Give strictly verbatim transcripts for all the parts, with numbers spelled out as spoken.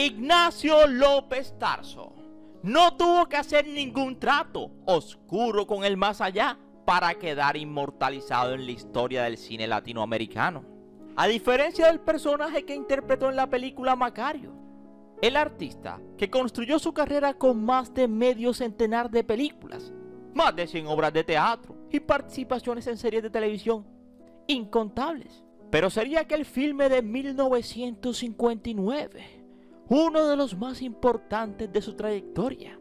Ignacio López Tarso no tuvo que hacer ningún trato oscuro con el más allá para quedar inmortalizado en la historia del cine latinoamericano. A diferencia del personaje que interpretó en la película Macario, el artista que construyó su carrera con más de medio centenar de películas, más de cien obras de teatro y participaciones en series de televisión incontables. Pero sería aquel filme de mil novecientos cincuenta y nueve, uno de los más importantes de su trayectoria.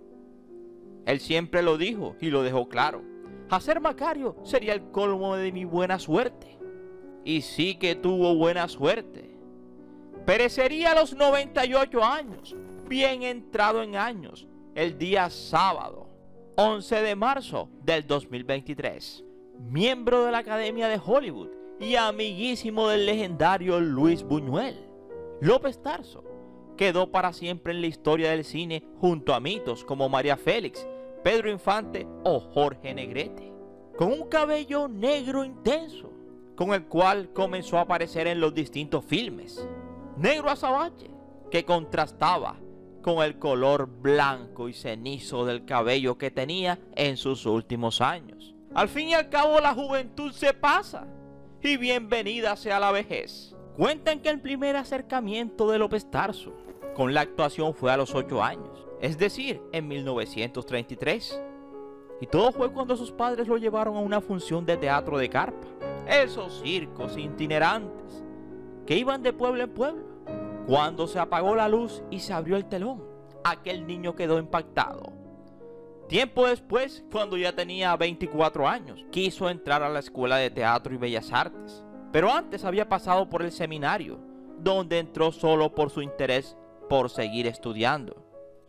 Él siempre lo dijo y lo dejó claro: hacer Macario sería el colmo de mi buena suerte. Y sí que tuvo buena suerte. Perecería a los noventa y ocho años, bien entrado en años, el día sábado, once de marzo del dos mil veintitrés. Miembro de la Academia de Hollywood y amiguísimo del legendario Luis Buñuel, López Tarso quedó para siempre en la historia del cine junto a mitos como María Félix, Pedro Infante o Jorge Negrete. Con un cabello negro intenso, con el cual comenzó a aparecer en los distintos filmes. Negro azabache, que contrastaba con el color blanco y cenizo del cabello que tenía en sus últimos años. Al fin y al cabo, la juventud se pasa, y bienvenida sea la vejez. Cuentan que el primer acercamiento de López Tarso con la actuación fue a los ocho años, es decir, en mil novecientos treinta y tres. Y todo fue cuando sus padres lo llevaron a una función de teatro de carpa, esos circos itinerantes que iban de pueblo en pueblo. Cuando se apagó la luz y se abrió el telón, aquel niño quedó impactado. Tiempo después, cuando ya tenía veinticuatro años, quiso entrar a la Escuela de Teatro y Bellas Artes, pero antes había pasado por el seminario, donde entró solo por su interés por seguir estudiando.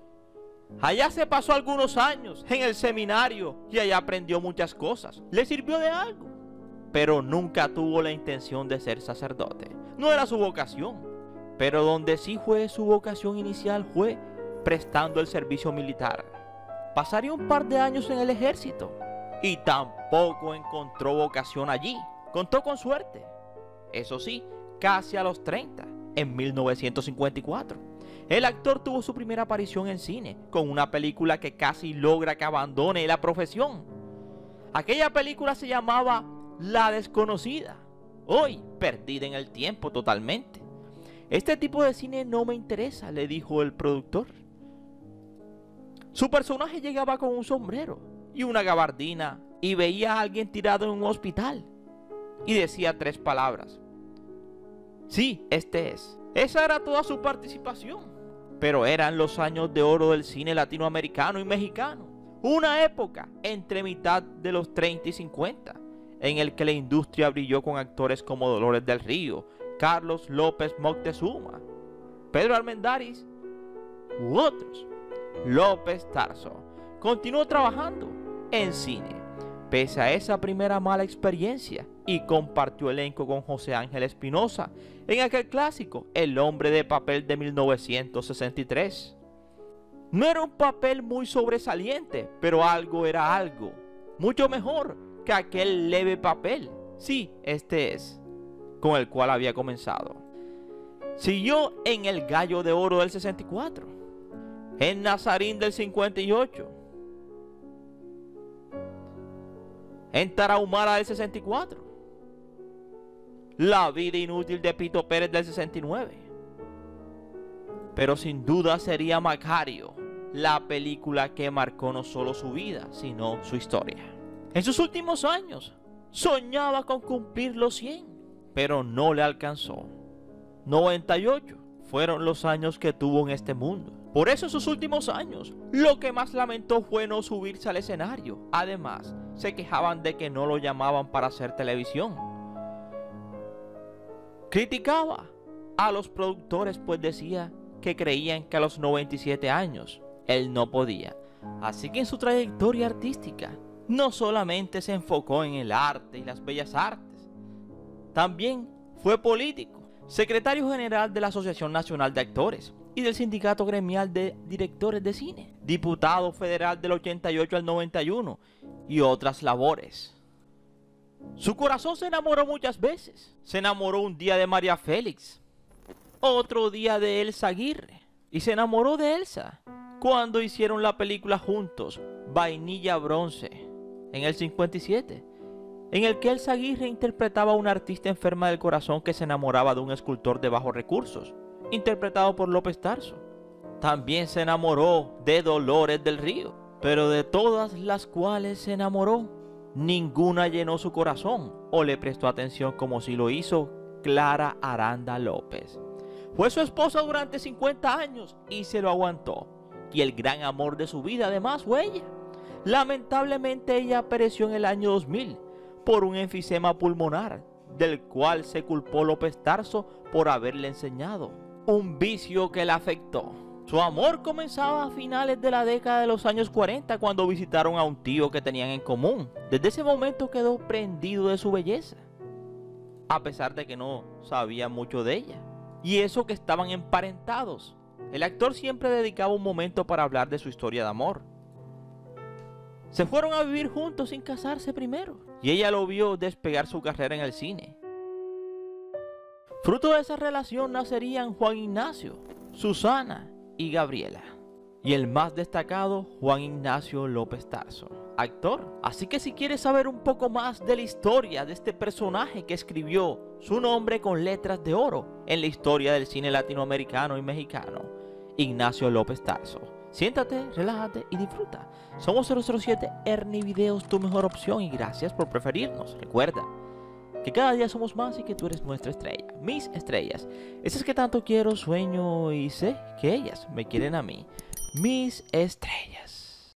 Allá se pasó algunos años en el seminario y allá aprendió muchas cosas. Le sirvió de algo, pero nunca tuvo la intención de ser sacerdote. No era su vocación, pero donde sí fue su vocación inicial fue prestando el servicio militar. Pasaría un par de años en el ejército y tampoco encontró vocación allí. Contó con suerte. Eso sí, casi a los treinta, en mil novecientos cincuenta y cuatro, el actor tuvo su primera aparición en cine con una película que casi logra que abandone la profesión. Aquella película se llamaba La Desconocida, hoy perdida en el tiempo totalmente. Este tipo de cine no me interesa, le dijo el productor. Su personaje llegaba con un sombrero y una gabardina y veía a alguien tirado en un hospital y decía tres palabras: sí, este es. Esa era toda su participación. Pero eran los años de oro del cine latinoamericano y mexicano, una época entre mitad de los treinta y cincuenta, en el que la industria brilló con actores como Dolores del Río, Carlos López Moctezuma, Pedro Armendáriz u otros. López Tarso continuó trabajando en cine pese a esa primera mala experiencia y compartió elenco con José Ángel Espinosa en aquel clásico El Hombre de Papel de mil novecientos sesenta y tres. No era un papel muy sobresaliente, pero algo era algo, mucho mejor que aquel leve papel, sí, este es, con el cual había comenzado. Siguió en El Gallo de Oro del sesenta y cuatro, en Nazarín del cincuenta y ocho, en Tarahumara del sesenta y cuatro, La Vida Inútil de Pito Pérez del sesenta y nueve. Pero sin duda sería Macario la película que marcó no solo su vida, sino su historia. En sus últimos años soñaba con cumplir los cien, pero no le alcanzó. noventa y ocho fueron los años que tuvo en este mundo. Por eso en sus últimos años lo que más lamentó fue no subirse al escenario. Además, se quejaban de que no lo llamaban para hacer televisión. Criticaba a los productores, pues decía que creían que a los noventa y siete años él no podía. Así que en su trayectoria artística no solamente se enfocó en el arte y las bellas artes, también fue político, secretario general de la Asociación Nacional de Actores y del Sindicato Gremial de Directores de Cine, diputado federal del ochenta y ocho al noventa y uno y otras labores. Su corazón se enamoró muchas veces. Se enamoró un día de María Félix, otro día de Elsa Aguirre, y se enamoró de Elsa cuando hicieron la película juntos, Vainilla Bronce, en el cincuenta y siete, en el que Elsa Aguirre interpretaba a una artista enferma del corazón que se enamoraba de un escultor de bajos recursos, interpretado por López Tarso. También se enamoró de Dolores del Río, pero de todas las cuales se enamoró, ninguna llenó su corazón o le prestó atención como si lo hizo Clara Aranda López. Fue su esposa durante cincuenta años y se lo aguantó, y el gran amor de su vida además fue ella. Lamentablemente ella pereció en el año dos mil por un enfisema pulmonar, del cual se culpó López Tarso por haberle enseñado, un vicio que la afectó. Su amor comenzaba a finales de la década de los años cuarenta, cuando visitaron a un tío que tenían en común. Desde ese momento quedó prendido de su belleza, a pesar de que no sabía mucho de ella, y eso que estaban emparentados. El actor siempre dedicaba un momento para hablar de su historia de amor. Se fueron a vivir juntos sin casarse primero, y ella lo vio despegar su carrera en el cine. Fruto de esa relación nacerían Juan Ignacio, Susana y Gabriela, y el más destacado, Juan Ignacio López Tarso, actor. Así que si quieres saber un poco más de la historia de este personaje que escribió su nombre con letras de oro en la historia del cine latinoamericano y mexicano, Ignacio López Tarso, siéntate, relájate y disfruta. Somos cero cero siete Ernie Videos, tu mejor opción, y gracias por preferirnos. Recuerda que cada día somos más y que tú eres nuestra estrella, mis estrellas, esas que tanto quiero, sueño y sé que ellas me quieren a mí, mis estrellas.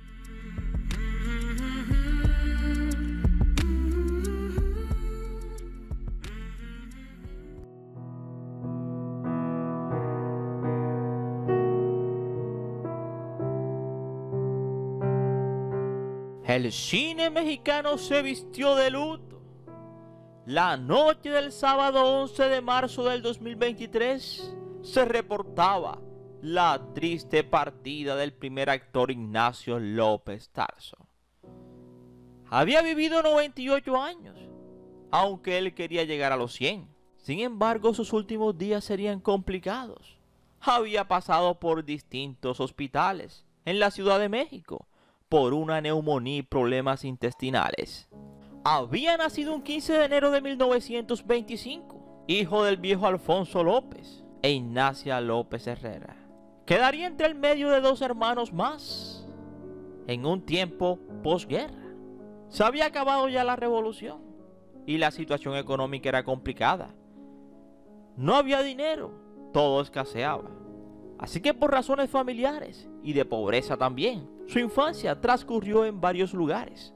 El cine mexicano se vistió de luto. La noche del sábado once de marzo del dos mil veintitrés se reportaba la triste partida del primer actor Ignacio López Tarso. Había vivido noventa y ocho años, aunque él quería llegar a los cien. Sin embargo, sus últimos días serían complicados. Había pasado por distintos hospitales en la Ciudad de México por una neumonía y problemas intestinales. Había nacido un quince de enero de mil novecientos veinticinco, hijo del viejo Alfonso López e Ignacia López Herrera. Quedaría entre el medio de dos hermanos más, en un tiempo posguerra. Se había acabado ya la revolución y la situación económica era complicada. No había dinero, todo escaseaba. Así que por razones familiares y de pobreza también, su infancia transcurrió en varios lugares.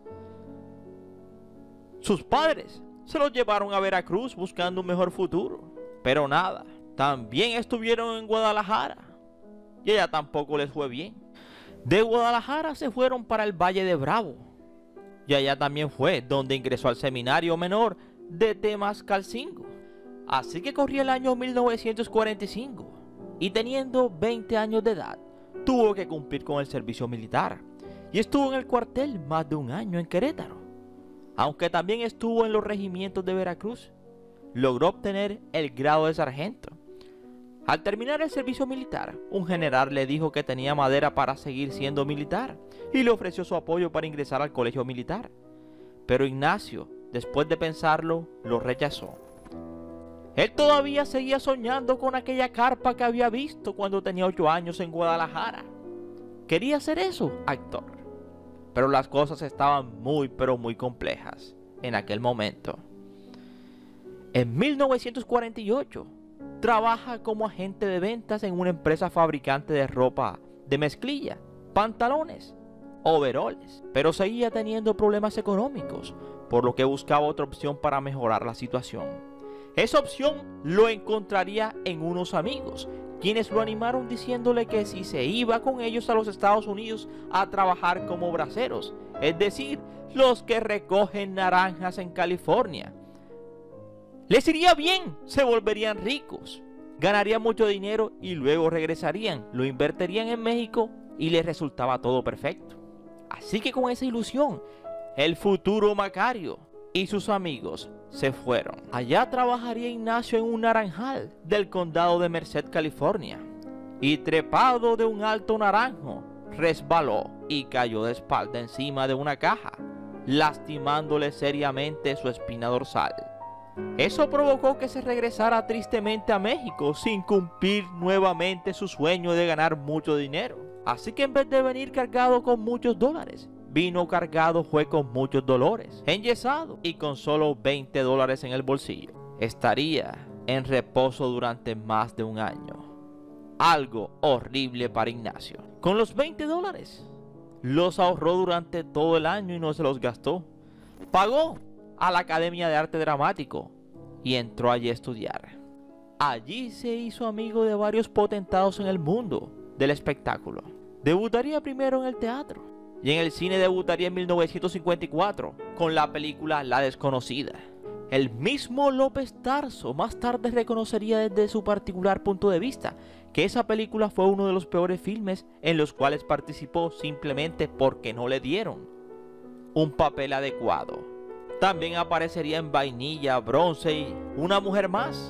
Sus padres se los llevaron a Veracruz buscando un mejor futuro, pero nada. También estuvieron en Guadalajara y allá tampoco les fue bien. De Guadalajara se fueron para el Valle de Bravo y allá también fue donde ingresó al seminario menor de Temascalcingo. Así que corría el año mil novecientos cuarenta y cinco y teniendo veinte años de edad tuvo que cumplir con el servicio militar y estuvo en el cuartel más de un año en Querétaro. Aunque también estuvo en los regimientos de Veracruz, logró obtener el grado de sargento. Al terminar el servicio militar, un general le dijo que tenía madera para seguir siendo militar y le ofreció su apoyo para ingresar al colegio militar. Pero Ignacio, después de pensarlo, lo rechazó. Él todavía seguía soñando con aquella carpa que había visto cuando tenía ocho años en Guadalajara. Quería hacer eso, actor. Pero las cosas estaban muy pero muy complejas en aquel momento. En mil novecientos cuarenta y ocho, trabaja como agente de ventas en una empresa fabricante de ropa de mezclilla, pantalones, overoles, pero seguía teniendo problemas económicos, por lo que buscaba otra opción para mejorar la situación. Esa opción lo encontraría en unos amigos, quienes lo animaron diciéndole que si se iba con ellos a los Estados Unidos a trabajar como braceros, es decir, los que recogen naranjas en California, les iría bien, se volverían ricos, ganarían mucho dinero y luego regresarían, lo invertirían en México y les resultaba todo perfecto. Así que con esa ilusión, el futuro Macario y sus amigos se fueron. Allá trabajaría Ignacio en un naranjal del condado de Merced, California. y trepado de un alto naranjo, resbaló y cayó de espalda encima de una caja, lastimándole seriamente su espina dorsal. Eso provocó que se regresara tristemente a México sin cumplir nuevamente su sueño de ganar mucho dinero. Así que en vez de venir cargado con muchos dólares, vino cargado fue con muchos dolores, enyesado y con solo veinte dólares en el bolsillo. Estaría en reposo durante más de un año. Algo horrible para Ignacio. Con los veinte dólares, los ahorró durante todo el año y no se los gastó. Pagó a la Academia de Arte Dramático y entró allí a estudiar. Allí se hizo amigo de varios potentados en el mundo del espectáculo. Debutaría primero en el teatro y en el cine debutaría en mil novecientos cincuenta y cuatro con la película La Desconocida. El mismo López Tarso más tarde reconocería desde su particular punto de vista que esa película fue uno de los peores filmes en los cuales participó simplemente porque no le dieron un papel adecuado. También aparecería en Vainilla, Bronce y Una Mujer Más,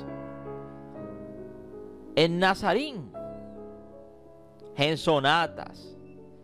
en Nazarín, en Sonatas,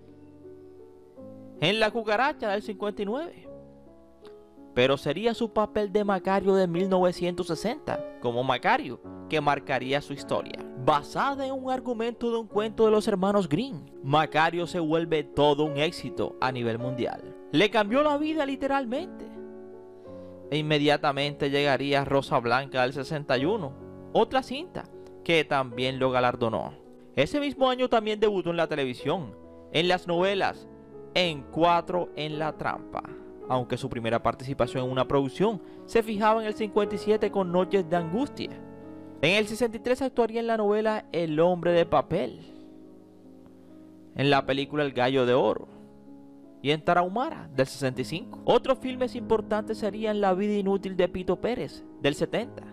en La Cucaracha del cincuenta y nueve. Pero sería su papel de Macario de mil novecientos sesenta, como Macario, que marcaría su historia. Basada en un argumento de un cuento de los hermanos Grimm, Macario se vuelve todo un éxito a nivel mundial. Le cambió la vida literalmente. E inmediatamente llegaría Rosa Blanca del sesenta y uno, otra cinta que también lo galardonó. Ese mismo año también debutó en la televisión, en las novelas, en Cuatro en la Trampa, aunque su primera participación en una producción se fijaba en el cincuenta y siete con Noches de Angustia. En el sesenta y tres actuaría en la novela El Hombre de Papel, en la película El Gallo de Oro y en Tarahumara del sesenta y cinco. Otros filmes importantes serían La Vida Inútil de Pito Pérez del setenta,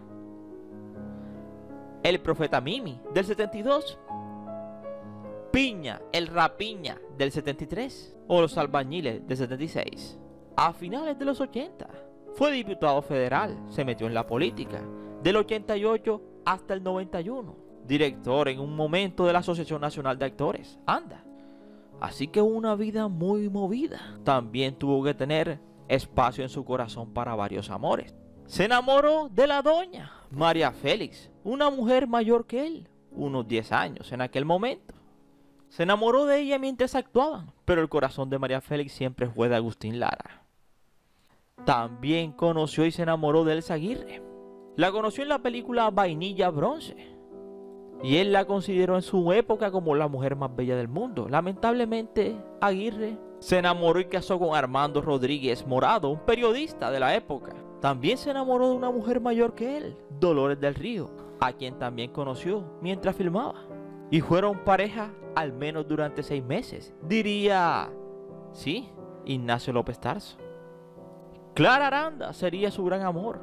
El Profeta Mimi del setenta y dos, Piña, El Rapiña del setenta y tres o Los Albañiles del setenta y seis. A finales de los ochenta fue diputado federal, se metió en la política del ochenta y ocho hasta el noventa y uno, director en un momento de la Asociación Nacional de Actores, anda. Así que una vida muy movida. También tuvo que tener espacio en su corazón para varios amores. Se enamoró de la doña María Félix, una mujer mayor que él, unos diez años en aquel momento. Se enamoró de ella mientras actuaban, pero el corazón de María Félix siempre fue de Agustín Lara. También conoció y se enamoró de Elsa Aguirre. La conoció en la película Vainilla, Bronce, y él la consideró en su época como la mujer más bella del mundo. Lamentablemente, Aguirre se enamoró y casó con Armando Rodríguez Morado, un periodista de la época. También se enamoró de una mujer mayor que él, Dolores del Río, a quien también conoció mientras filmaba. Y fueron pareja al menos durante seis meses. Diría, sí, Ignacio López Tarso. Clara Aranda sería su gran amor,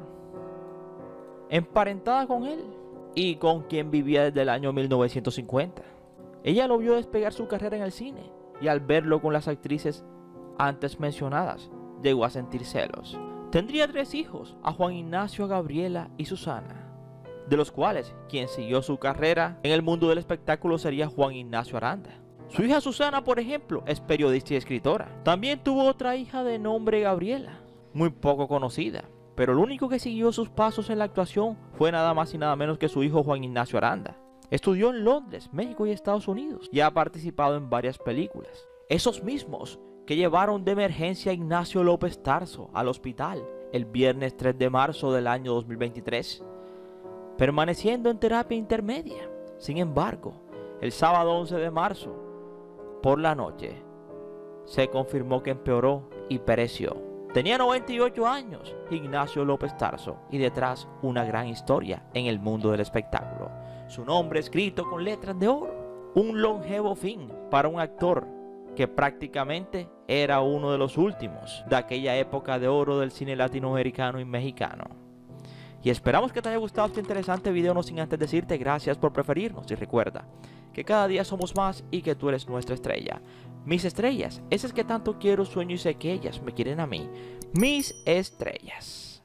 emparentada con él y con quien vivía desde el año mil novecientos cincuenta. Ella lo vio despegar su carrera en el cine y al verlo con las actrices antes mencionadas, llegó a sentir celos. Tendría tres hijos, a Juan Ignacio, a Gabriela y Susana, de los cuales quien siguió su carrera en el mundo del espectáculo sería Juan Ignacio Aranda. Su hija Susana, por ejemplo, es periodista y escritora. También tuvo otra hija de nombre Gabriela, muy poco conocida, pero el único que siguió sus pasos en la actuación fue nada más y nada menos que su hijo Juan Ignacio Aranda. Estudió en Londres, México y Estados Unidos y ha participado en varias películas. Esos mismos que llevaron de emergencia a Ignacio López Tarso al hospital el viernes tres de marzo del año dos mil veintitrés, permaneciendo en terapia intermedia. Sin embargo, el sábado once de marzo, por la noche, se confirmó que empeoró y pereció. Tenía noventa y ocho años, Ignacio López Tarso, y detrás una gran historia en el mundo del espectáculo. Su nombre escrito con letras de oro. Un longevo fin para un actor que prácticamente era uno de los últimos de aquella época de oro del cine latinoamericano y mexicano. Y esperamos que te haya gustado este interesante video, no sin antes decirte gracias por preferirnos y recuerda que cada día somos más y que tú eres nuestra estrella. Mis estrellas, esas que tanto quiero, sueño y sé que ellas me quieren a mí. Mis estrellas.